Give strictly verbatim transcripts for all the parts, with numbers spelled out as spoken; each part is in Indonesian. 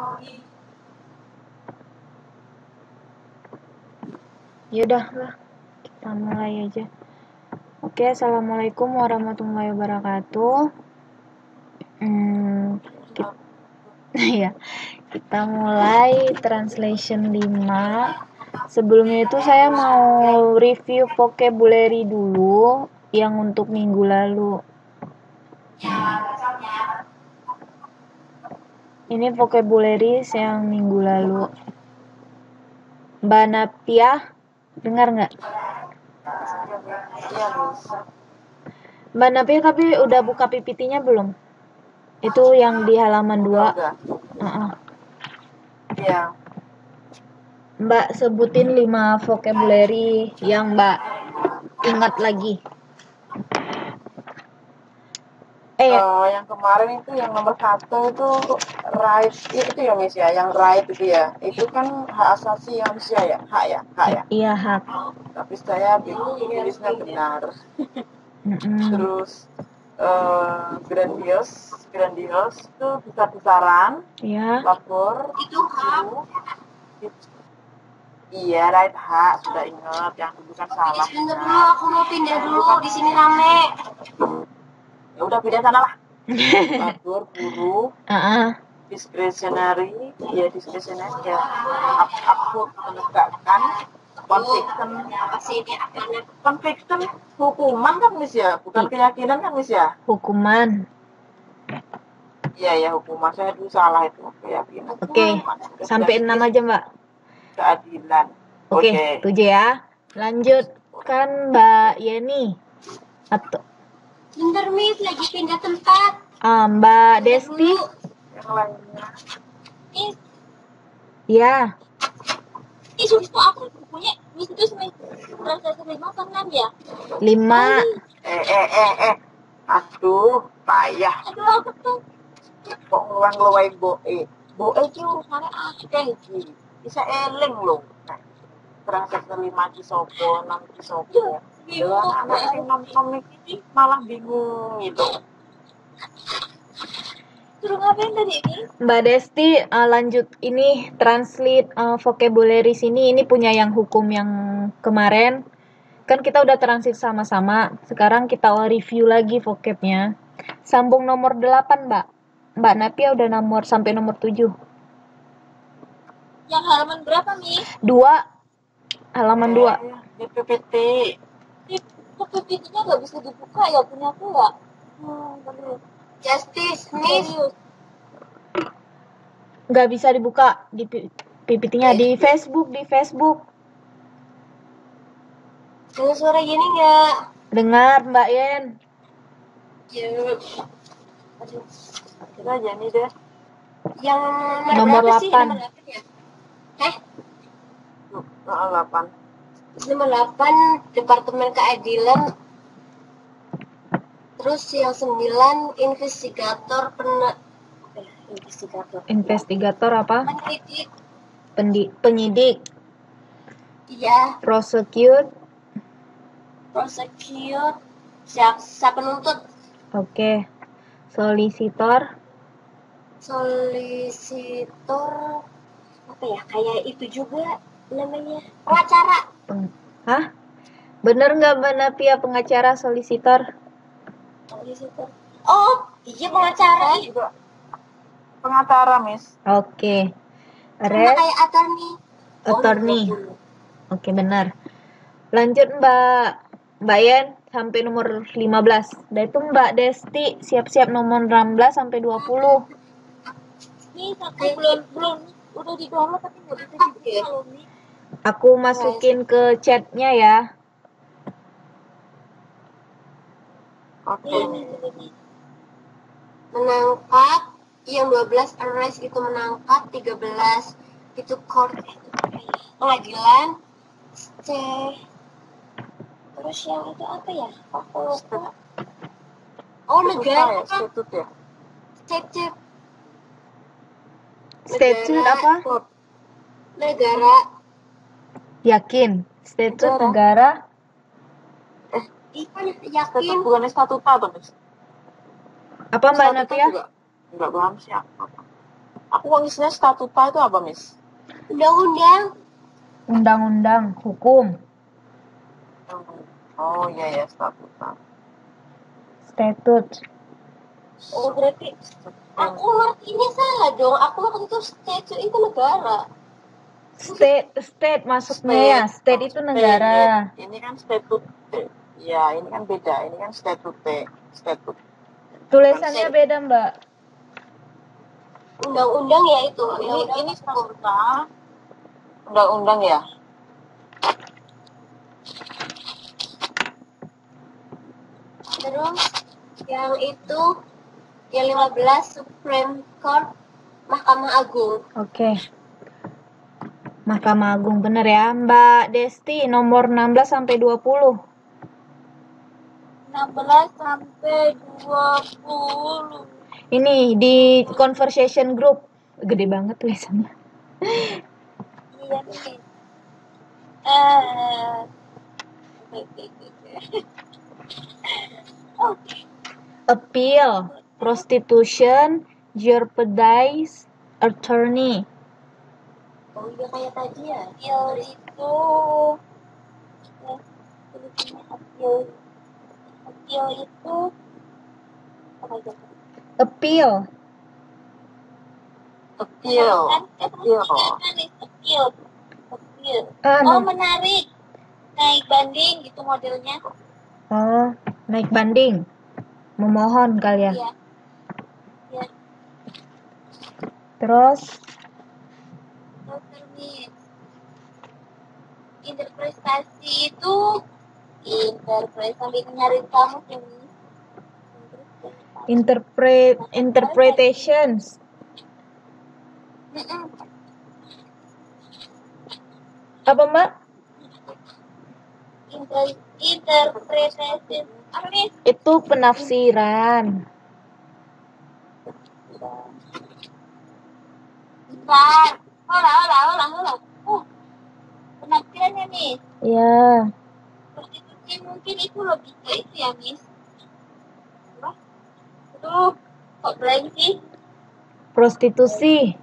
Yaudah lah, kita mulai aja. Oke, assalamualaikum warahmatullahi wabarakatuh. Hmm, kita, ya, kita mulai translation lima. Sebelumnya itu saya mau review vocabulary dulu yang untuk minggu lalu. Ini vocabulary yang minggu lalu. Mbak Napia, dengar nggak? Mbak Napia tapi udah buka P P T-nya belum? Itu yang di halaman dua. Uh-uh. Iya. Mbak sebutin lima vocabulary yang Mbak ingat lagi. Eh, uh, yang kemarin itu yang nomor satu itu right itu ya Miss ya, yang right itu ya, itu kan hak asasi manusia ya, hak ya, hak ya. Iya hak. Tapi saya tulisnya benar. Mm-mm. Terus uh, grandiose, grandiose itu besar-besaran. Iya. Lapor. Itu hak. Iya, right hak sudah ingat, yang itu kan salah. Sebentar dulu, aku mau pindah dulu, di sini rame. Ya udah pindah sana lah. Labor, guru, uh-uh. discretionary, ya discretionary ya, aku menegakkan, conviction, apa sih ini apanya? Conviction hukuman kan Miss ya, bukan keyakinan kan Miss ya? Hukuman. Iya ya hukuman, saya dulu salah itu keyakinan. Oke, okay. Sampai enam aja Mbak. Keadilan. Oke, okay, okay. Tujuh ya. Lanjut kan Mbak Yeni. Atau bentar Miss, lagi pindah tempat. Ah, Mbak Desti. Yang lainnya. Miss. Ya. Ih, sumpah aku bukunya Miss itu semester lima atau enam ya? Lima. Eh, eh, eh, eh. Aduh, payah. Aduh, aku tuh. Kok ngeluang-ngeluain boe. Boe itu urusannya akeh iki. Bisa eling loh. Nah, semester lima ki sopo, enam ki sopo. Dewan anak sing nom-nom iki malah bingung gitu. Suruh ngapain tadi ini? Mbak Desti, uh, lanjut ini translate uh, vocabulary sini. Ini punya yang hukum yang kemarin. Kan kita udah translate sama-sama. Sekarang kita review lagi vocabnya. Sambung nomor delapan, Mbak. Mbak Napia udah nomor sampai nomor tujuh. Yang halaman berapa, Mi? Dua. Halaman eh, dua. Di P P T. Di P P T-nya nggak bisa dibuka ya, punya aku nggak? Hmm, bener. Justice, Miss. Nggak bisa dibuka di P P T-nya. Di Facebook, di Facebook. Dengar suara gini nggak? Dengar, Mbak Yen. Yuk. Aduh. Kita aja nih deh. Yang nomor berapa sih? delapan. Nomor delapan ya? Eh? Nomor delapan. Nomor delapan, Departemen Keadilan. Terus yang sembilan, investigator pena... Eh, investigator. Investigator apa? Penyidik. Pendi penyidik. Iya. Prosecute. Prosecute. Jaksa penuntut. Oke. Solicitor. Solicitor. Apa ya? Kayak itu juga namanya. Pengacara. Peng Hah? Bener nggak Mbak Napia pengacara solicitor? Solicitor. Oh, iya pengacara. Juga pengacara, Miss. Oke. Sama kayak attorney. Attorney. Oh, Oke, benar. Lanjut Mbak Mbak Yen sampai nomor lima belas. Dan itu Mbak Desti siap-siap nomor enam belas sampai dua puluh. Nih, aku belum belum udah di download tapi nggak bisa dibuka. Aku masukin ke chatnya ya. Oke. Okay. Menangkap, yang dua belas arrest itu menangkap, tiga belas itu court, pengadilan, C. Terus yang itu apa ya? Aku lupa. Oh, negara. Statut ya? Statut. Statut apa? Negara. Yakin? Statut negara? Eh, yakin. Statut bukannya statuta tuh, Miss? Apa Mbak Napia? Enggak paham siapa. Aku kok ngisinya statuta itu apa, Miss? Undang-undang. Undang-undang, hukum, Oh iya ya, statuta. statute. Oh berarti aku ngertinya salah dong. Aku waktu itu statute itu negara. State, state masuknya ya. State itu negara. Ini kan statute. Ya, ini kan beda. Ini kan statute. Statute. Tulisannya beda, Mbak. Undang-undang ya itu. Ini Undang-undang ini hukum. statuta. Undang-undang ya. Terus yang itu yang lima belas Supreme Court, Mahkamah Agung. Oke. Mahkamah Agung bener ya, Mbak Desti, nomor enam belas sampai dua puluh. enam belas sampai dua puluh. Ini di conversation group. Gede banget tulisannya. Iya nih. Eh. Oh, Appeal, prostitution, jeopardize, attorney. oh iya kayak tadi ya. Appeal itu eh, tulisannya appeal. Appeal itu apa aja? Appeal. Appeal. Kan eh, Appeal. kan appeal. Appeal. Ah, Oh no. menarik. Naik banding gitu modelnya. Oh, naik banding. Memohon kali ya. Iya. Iya. Terus, Dokter Miss. Interpretasi itu interpretasi sambil nyari kamu ini. interpret, interpretations. Mm-mm. Apa, Mbak? Inter- interpretasi apa nih? Itu penafsiran. Bentar. Hola, hola, hola, hola. Uh, penafsirannya nih. Ya, Prostitusi mungkin itu lebih ke itu ya, Miss. Apa? Aduh, kok blank sih? prostitusi.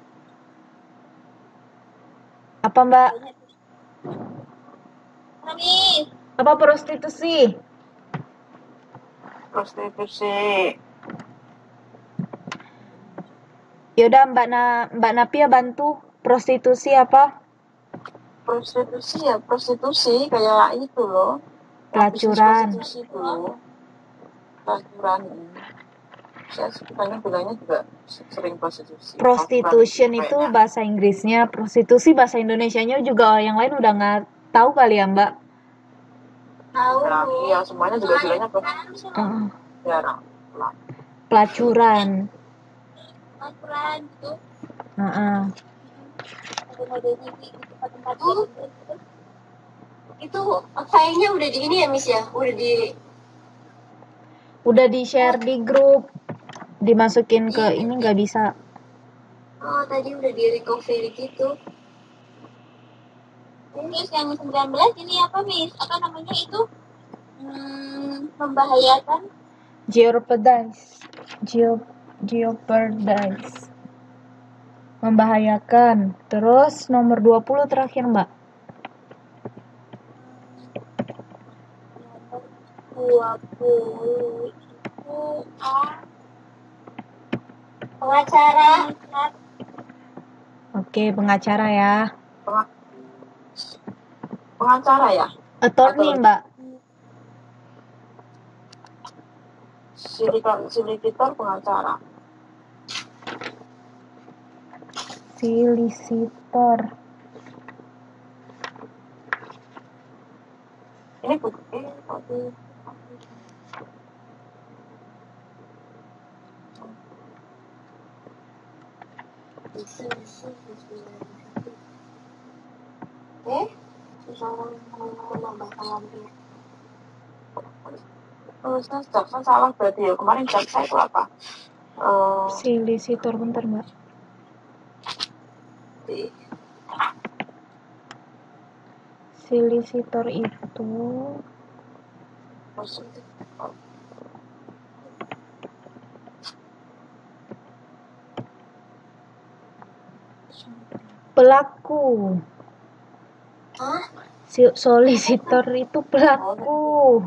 Apa, Mbak? Apa, Miss? Apa prostitusi? Prostitusi. Yaudah, Mbak Na Mbak Napia bantu. Prostitusi apa? Prostitusi ya, prostitusi kayak itu loh. Pelacuran. Prostitusi itu loh. Pelacuran. Saya sebenarnya bilangnya juga sering prostitusi. Prostitution itu bahasa Inggrisnya, prostitusi bahasa Indonesianya juga yang lain udah nggak tahu kali ya, Mbak. Tahu. Iya, semuanya juga bilangnya prostitusi. Uh, Jarang. pelacuran. Pelacuran gitu. Uh-uh. Ada modelnya di tempat-tempat uh, itu kayaknya udah di ini ya, Miss ya? Udah di Udah di share di grup, dimasukin ke ini nggak bisa. Oh, tadi udah di recovery gitu. Terus yang sembilan belas ini apa, Miss? Apa namanya itu? Hmm, membahayakan. Jeopardize. Geo jeopardize. Membahayakan. Terus nomor dua puluh terakhir, Mbak. Nomor dua puluh itu ah, pengacara. Oke, pengacara ya. Pengacara ya? Attorney, Atau- Mbak. Solicitor pengacara. Solicitor. Ini bukan eh, tapi Eh, susah menambahkan lagi. tulisnya Jackson salah berarti ya. Kemarin Jackson itu apa? Eh, Solicitor, bentar, Mbak. Di Solicitor itu Pelaku. Hah? Si solisitor itu pelaku.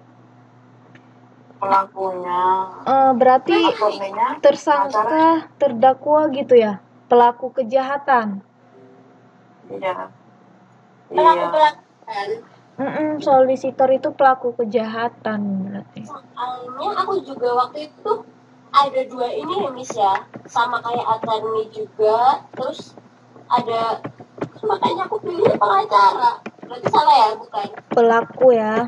Pelakunya. Eh, berarti Attorney-nya tersangka, terdakwa gitu ya. Pelaku kejahatan. Iya. Pelaku Iya. pelanggaran. Mm-mm, solisitor itu pelaku kejahatan berarti. Soalnya aku juga waktu itu ada dua ini ya Miss ya, sama kayak attorney juga, terus ada, makanya aku pilih pengacara. Berarti salah ya, bukan? Pelaku ya.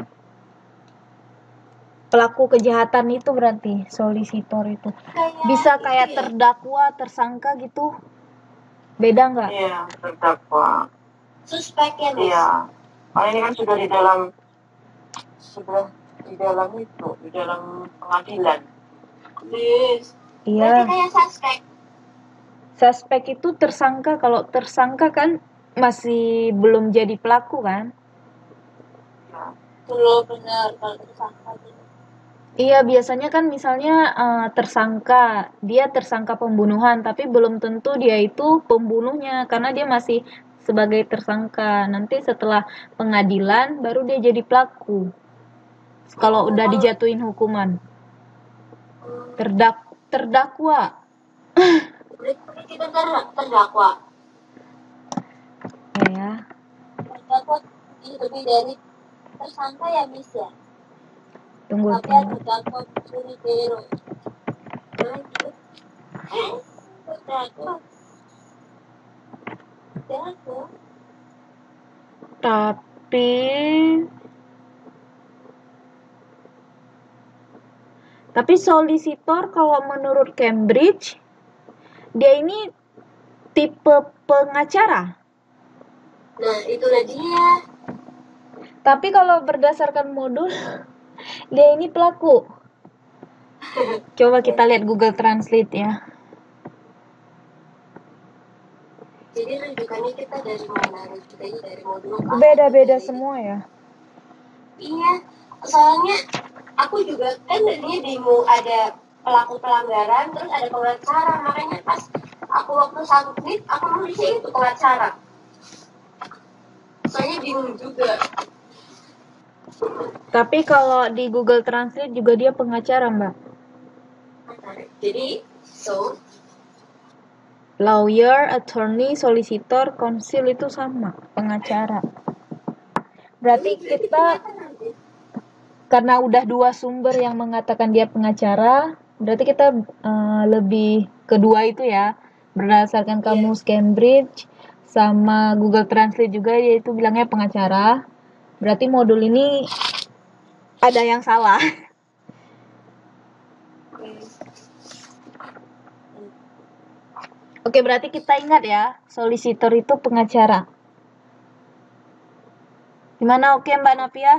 Pelaku kejahatan itu berarti solisitor itu. Kayak Bisa itu kayak ya. terdakwa, tersangka gitu. Beda nggak? Iya, terdakwa. Suspek ya Miss. Iya. Karena ini kan sudah di dalam sudah di dalam itu, di dalam pengadilan. Yes. Berarti Iya. kayak suspek. Suspek itu tersangka. Kalau tersangka kan masih belum jadi pelaku kan? Ya. Betul, benar. Kalau tersangka gitu. Iya, biasanya kan misalnya eh, tersangka, dia tersangka pembunuhan, tapi belum tentu dia itu pembunuhnya karena dia masih sebagai tersangka. Nanti setelah pengadilan baru dia jadi pelaku. Kalau udah dijatuhin hukuman. Terdak terdakwa. Berarti kita ter- terdakwa. Ya. Terdakwa lebih dari tersangka ya Miss ya. Tunggu, Tapi ada tunggu. terdakwa curi dero. Terdakwa. Terdakwa. Tapi Tapi solisitor kalau menurut Cambridge dia ini tipe pengacara. Nah, itulah dia. Tapi kalau berdasarkan modul dia ini pelaku. Coba kita lihat Google Translate ya. Jadi rujukannya kita dari mana? Rujukannya dari modul apa? Beda-beda Dari- semua ya. Iya, soalnya aku juga kan tadinya di mu ada pelaku pelanggaran, terus ada pengacara, makanya pas aku waktu submit, aku nulisnya itu pengacara. Soalnya bingung juga. Tapi kalau di Google Translate juga dia pengacara, Mbak. Jadi, so, Lawyer, attorney, solicitor, konsil itu sama, pengacara. Berarti kita karena udah dua sumber yang mengatakan dia pengacara, berarti kita uh, lebih kedua itu ya, berdasarkan kamus Cambridge sama Google Translate juga yaitu bilangnya pengacara. Berarti modul ini ada yang salah. Oke, berarti kita ingat ya, solisitor itu pengacara. Gimana, oke Mbak Napia?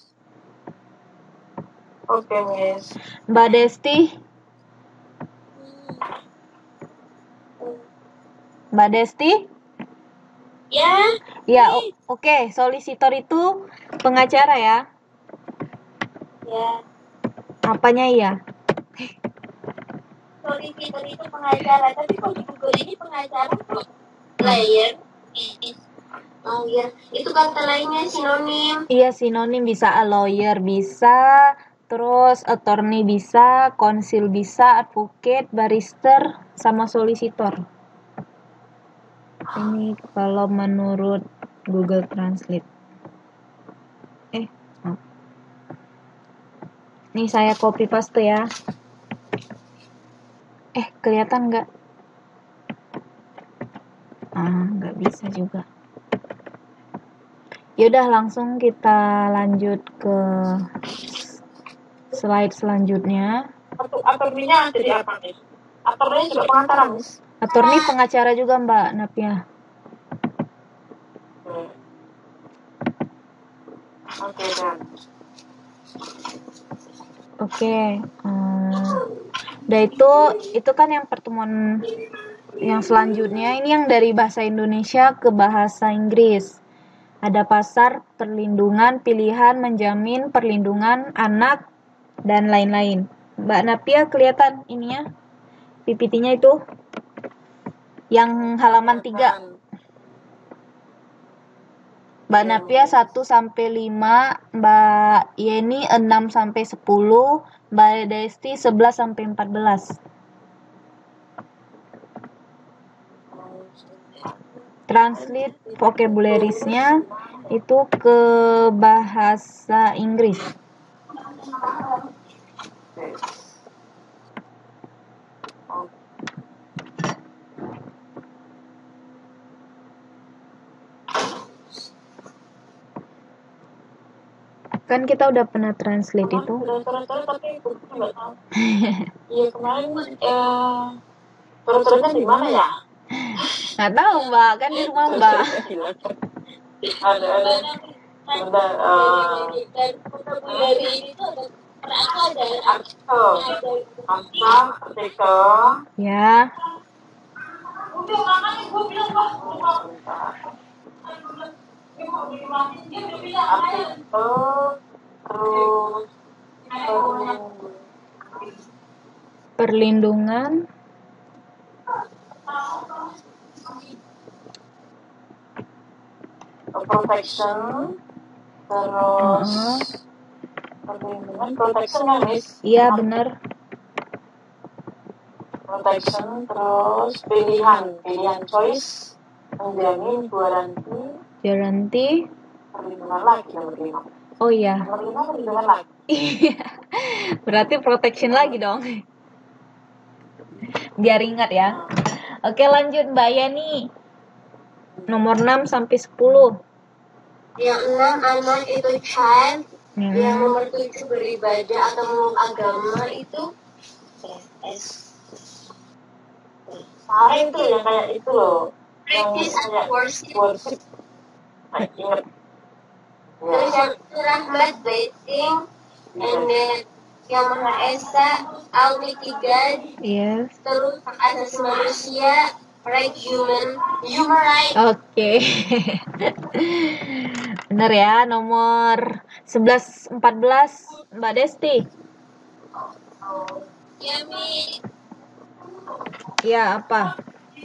Oke, Miss. Mbak Desti? Mbak Desti? ya, Ya, o- oke, solisitor itu pengacara ya. ya, Apanya iya? solicitor itu pengacara, tapi kalau di Google ini pengacara kok lawyer, lawyer, itu kata lainnya sinonim. Iya, sinonim bisa a lawyer bisa, terus attorney bisa, konsil bisa, advocate, barrister, sama solicitor. Ini kalau menurut Google Translate. Eh, oh. Nih saya copy paste ya. Eh, kelihatan nggak? Ah, nggak bisa juga. Yaudah, langsung kita lanjut ke slide selanjutnya. Attorney-nya jadi apa, Miss? Attorney juga pengacara, Miss? Attorney pengacara juga Mbak Napia. Hmm. Oke, dan. Oke, hmm, udah itu itu kan yang pertemuan yang selanjutnya ini yang dari bahasa Indonesia ke bahasa Inggris. Ada pasar, perlindungan, pilihan, menjamin, perlindungan, anak, dan lain-lain. Mbak Napia kelihatan ininya, P P T-nya itu? Yang halaman tiga. Mbak Napia satu sampai lima, Mbak Yeni enam sampai sepuluh, Mbak Desti sebelas sampai empat belas. Translate vocabularies-nya itu ke bahasa Inggris. Kan kita udah pernah translate itu. Turun-turun tapi bukunya nggak tahu. Iya kemarin eh turun-turunnya di mana ya? Nggak tahu Mbak, kan di rumah Mbak. Ada ada ada eh Dan vocabulary ini tuh ada perasa ada artikel, artikel, artikel. Ya. Artikel terus Perlindungan. protection terus Uh-huh. perlindungan protection kan Miss? Iya benar. Protection terus pilihan pilihan choice menjamin garansi Garanti. perlindungan lagi nomor lima. Oh iya. Nomor lima perlindungan lagi. Iya. Berarti protection lagi dong. Biar ingat ya. Oke lanjut Mbak Yani. Nomor enam sampai sepuluh. yang enam anak itu child, Hmm. yang nomor tujuh beribadah atau memeluk agama itu S. Saya itu yang kayak itu loh. Yang Practice and kayak worship. worship. Nah, ingat. Terus Ya. yang itu rahmat, blessing, and then yang Maha Esa, Almighty God, Yes. terus hak asasi manusia, right human, human right. Oke. Bener ya, nomor sebelas empat belas Mbak Desti. Ya, Mi. Ya, apa?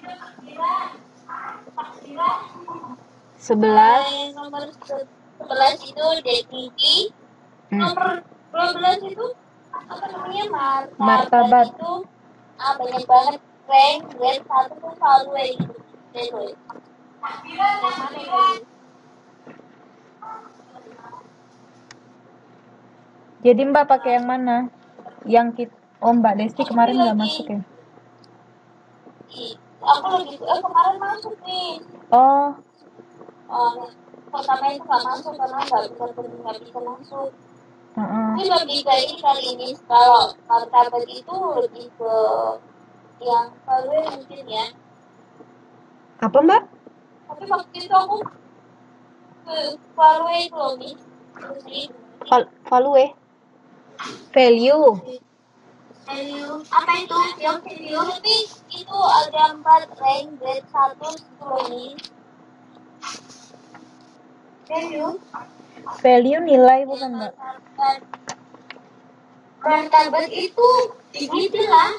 sebelas. Eh, nomor sebelas itu dignity. Hmm. Nomor dua belas itu apa namanya? Martabat. Martabat. Itu ah, banyak banget. Rank, grade satu tuh value gitu. Gitu. Yang mana ini? Jadi Mbak pakai yang mana? Yang kita Oh, Mbak Desti kemarin nggak masuk ya? Ih, aku lagi eh, kemarin masuk nih. Oh, Oh, pertama itu nggak masuk karena nggak bisa nggak bisa masuk. uh-uh. Ini lebih ke ini kali ini kalau martabat itu lebih ke yang value mungkin ya. Apa Mbak? Tapi waktu itu aku ke value itu loh nih. Terus ini Val- value. Value. value apa itu? Yang value tapi itu ada empat rank grade satu itu loh nih. Value. Value nilai bukan Mbak? Martabat. Martabat itu dignity lah.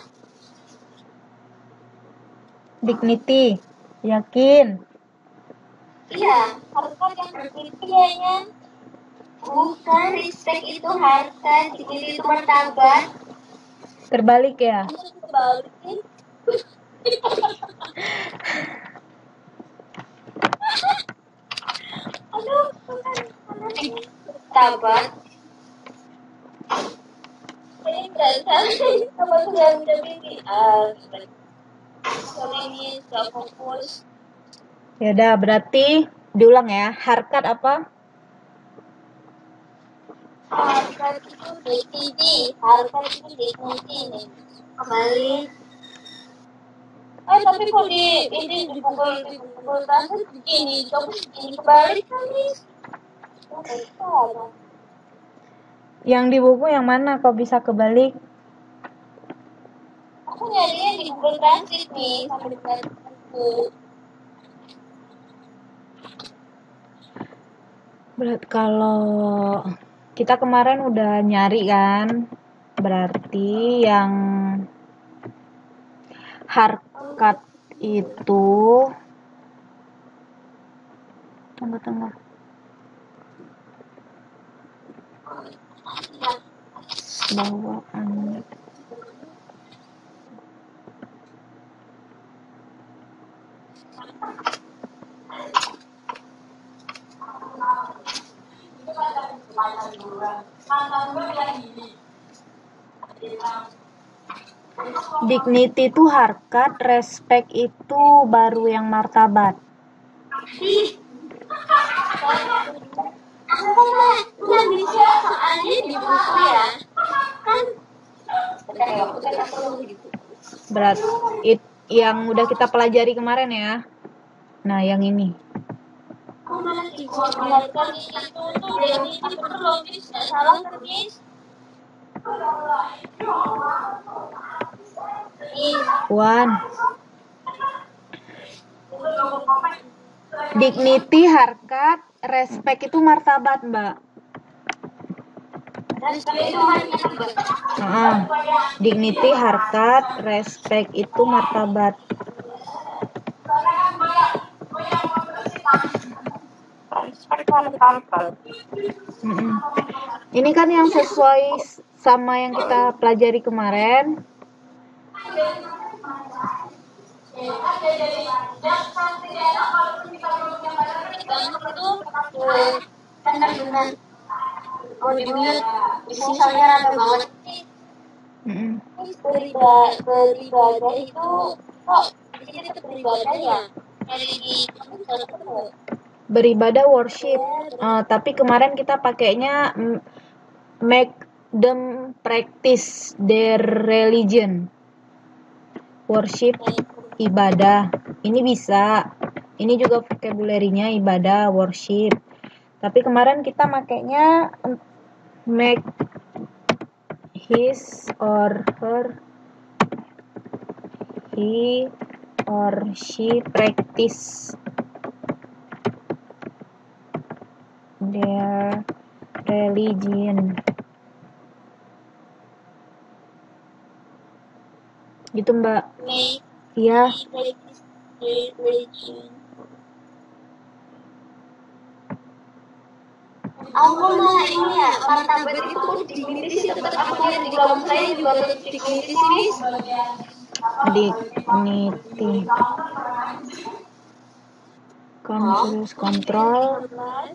Dignity. Yakin. Iya, harkat yang dignity kayaknya. Bukan, respect itu harta, dignity itu martabat. Terbalik ya? Ini kebalikin. Aduh, bukan. Martabat. Ini enggak salah. Apa tuh yang jadi ini? Ah, soalnya ini gak fokus. Ya udah, berarti diulang ya. Harkat apa? Harkat itu dignity, harkat itu dignity nih. Kembali. Eh tapi kok di ini di Google di Google Translate begini, coba begini kebalik kan nih. Oh, salah. Yang di buku yang mana kok bisa kebalik? Aku nyarinya di Google Translate nih sampai di buku. Berat kalau kita kemarin udah nyari kan, berarti yang harkat itu tunggu-tunggu. Bawaan. Dignity itu harkat, respect itu baru yang martabat. Aku nggak bisa soalnya di buku ya kan. Berat it, yang udah kita pelajari kemarin ya. Nah, yang ini. Aku masih dibuatkan itu tuh yang ini bener logis, nggak salah logis. One. Dignity, harkat, respect itu martabat, Mbak. Uh, dignity, harkat, respect itu martabat. Mm-mm. Ini kan yang sesuai sama yang kita pelajari kemarin. Benar-benar mau dibilang di sini soalnya rada banget. Mm-mm. Beribadah itu kok di sini itu beribadah ya? Beribadah worship, uh, tapi kemarin kita pakainya make them practice their religion. Worship, ibadah. Ini bisa. Ini juga vocabulary-nya ibadah, worship. Tapi kemarin kita makainya make his or her, he or she practice their religion. Gitu, Mbak. Iya. Aku malah ini ya, martabat itu kok dignity sih, tetap aku lihat di kampus saya juga tetap dignity sih. Dignity. Conscious control.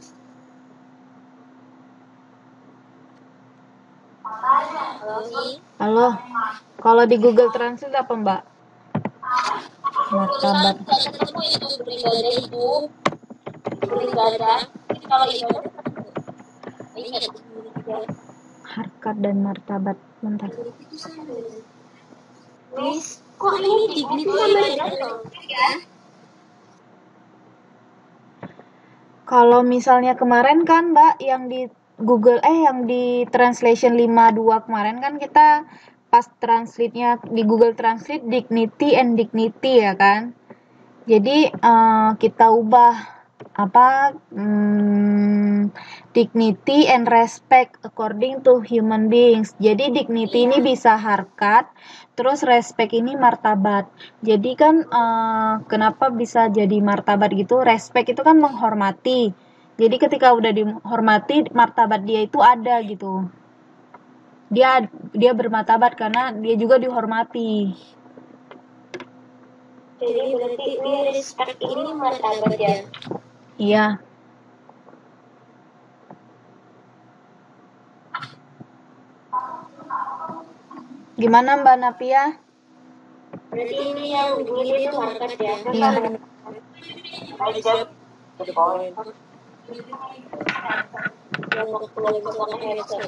Halo. Kalau di Google Translate apa, Mbak? Martabat. Beribadah itu beribadah. Kalau ibadah harkat dan martabat. Bentar. Miss, kok ini dignity sama dengan ya? Kalau misalnya kemarin kan, Mbak, yang di Google eh yang di translation lima dua kemarin kan kita pas translate-nya di Google Translate dignity and dignity ya kan. Jadi uh, kita ubah apa hmm, dignity and respect according to human beings. Jadi dignity ini bisa harkat, terus respect ini martabat. Jadi kan uh, kenapa bisa jadi martabat gitu? Respect itu kan menghormati. Jadi ketika udah dihormati, martabat dia itu ada gitu. Dia dia bermartabat karena dia juga dihormati. Jadi berarti ini respect ini martabat ya? Iya. Gimana Mbak Napia? Berarti ini yang begini itu harkat ya? Iya. Yang waktu lagi pakai headset.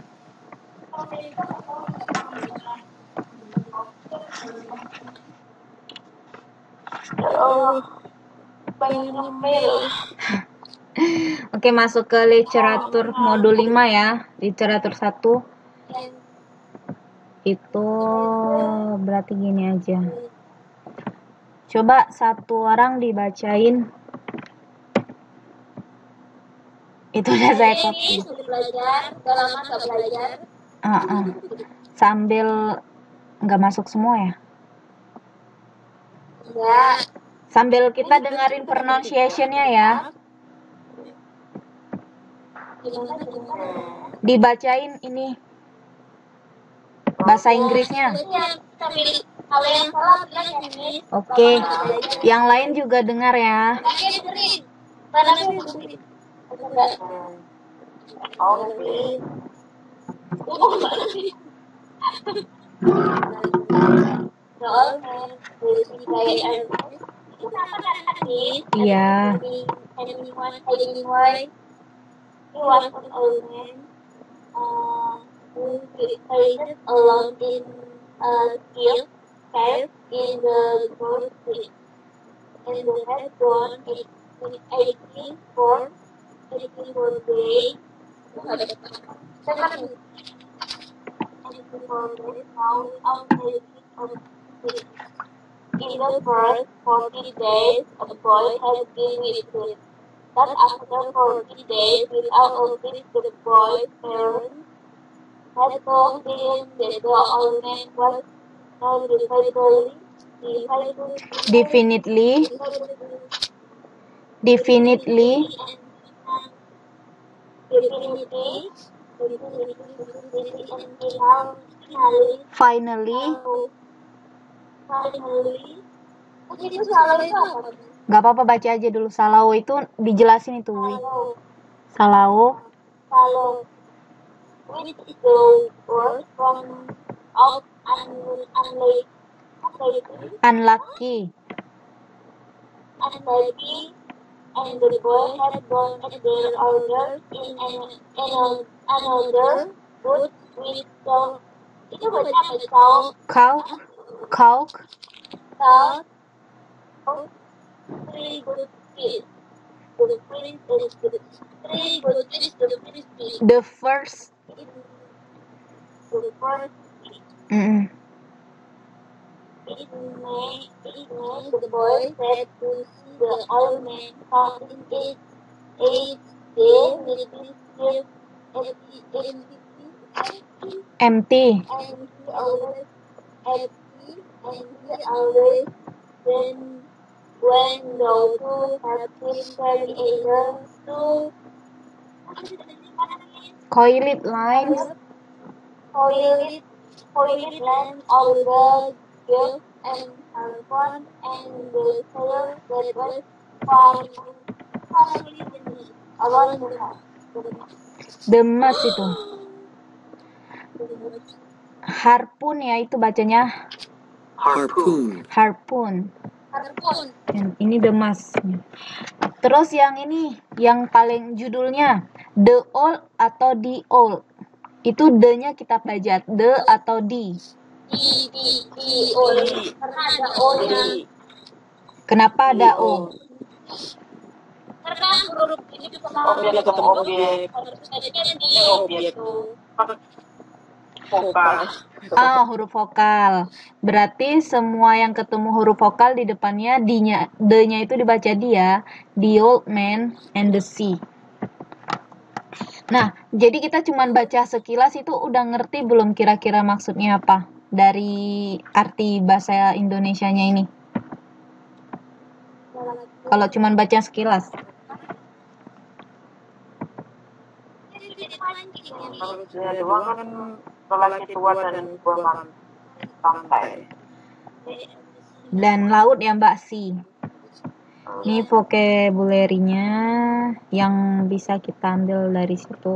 Oh, pengen email. Oke, masuk ke literatur modul lima ya. Literatur satu. Itu berarti gini aja. Coba satu orang dibacain. Itu udah saya copy. Belajar, udah lama gak belajar. Uh-uh. Sambil nggak masuk semua ya. Ya. Sambil kita dengerin pronunciation-nya ya. Dibacain ini bahasa Inggrisnya. Kalau yang salah bilang ya, Miss. Oke. Yang lain juga dengar ya. Oke. Iya. He was an old man uh, who created alone in a field cave in the North and the had gone eighteen for eighteen for day. Second, eighteen for day found out eighteen of it. In the first forty days, a boy had been with him. But after forty days without a visit, the boy's parents had told him that the old man was not definitely, Definitely, definitely, finally. Itu salah itu apa? Gak apa-apa, baca aja dulu. Salau itu dijelasin itu, Wi. Salau. Kalau which is the word from out unlucky, Unlucky. unlucky, and the boy had gone at their order in an, an, another wood with some. Itu baca apa? Cow, Cow. Cow. cow, three good fish. The prince is the three good fish. The first fish. The first. The first. Mm-mm. It may, it may, the boy said to see the old man counting eight, eight days with his gift Empty. and he always empty, and he always when when those who have been very eager to Coiled lines. toilet, toilet land of the gift and Harpon and the sailor that was far around the house. Demas itu. Harpun ya itu bacanya. Harpoon. Harpun. Harpon. Yang ini demas. Terus yang ini, yang paling judulnya The Old atau The Old. Itu D-nya kita pelajari. The atau D. Di di di O karena ada O-nya. Kenapa ada O? Karena huruf ini juga Objek ketemu objek. adanya di Objek. Vokal. Ah, huruf vokal. Berarti semua yang ketemu huruf vokal di depannya D-nya, D-nya itu dibaca dia. The old man and the sea. Nah, jadi kita cuman baca sekilas itu udah ngerti belum kira-kira maksudnya apa dari arti bahasa Indonesianya ini? Kalau cuman baca sekilas. Kalau misalnya doang kan lelaki tua dan buangan pantai. Dan laut ya Mbak Si. Ini vocabulary-nya yang bisa kita ambil dari situ.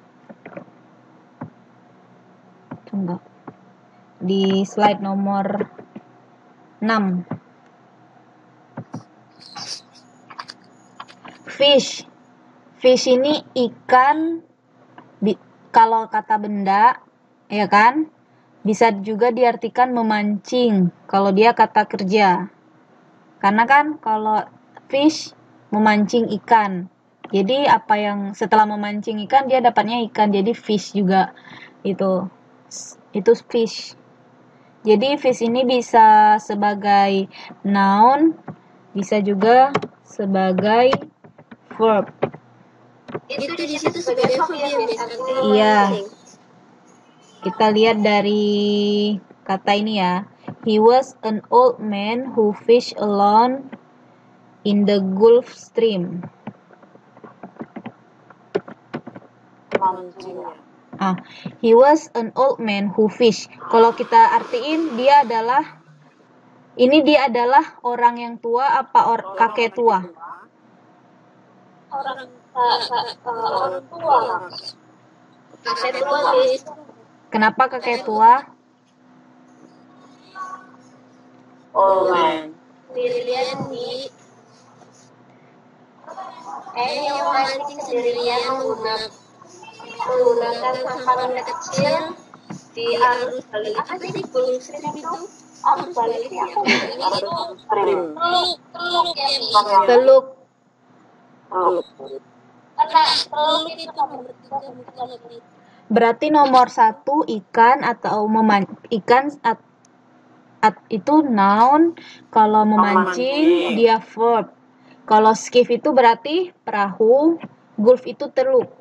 Tunggu. Di slide nomor enam. Fish. Fish ini ikan, bi, kalau kata benda, ya kan? Bisa juga diartikan memancing, kalau dia kata kerja. Karena kan kalau fish memancing ikan. Jadi apa yang setelah memancing ikan dia dapatnya ikan, jadi fish juga itu. Itu fish. Jadi fish ini bisa sebagai noun, bisa juga sebagai verb. Itu di situ sebagai verb ya, Miss. Iya. Kita lihat dari kata ini ya. He was an old man who fished alone in the Gulf Stream. Mancing ya. Ah, he was an old man who fished. Kalau kita artiin, dia adalah ini dia adalah orang yang tua apa or, kakek tua? Orang uh, uh, orang tua. Kakek tua Miss. Kenapa kakek tua? Old man. Sendirian di eh yang mancing sendirian menggunakan menggunakan sampangan kecil di arus balik apa sih Gulf Stream itu arus balik ya itu Stream. teluk teluk ya Mi Teluk. Teluk. karena teluk itu membentukkan lagi Berarti nomor satu ikan atau meman ikan at, at, itu noun. Kalau memancing dia verb. Kalau skiff itu berarti perahu. Gulf itu teluk.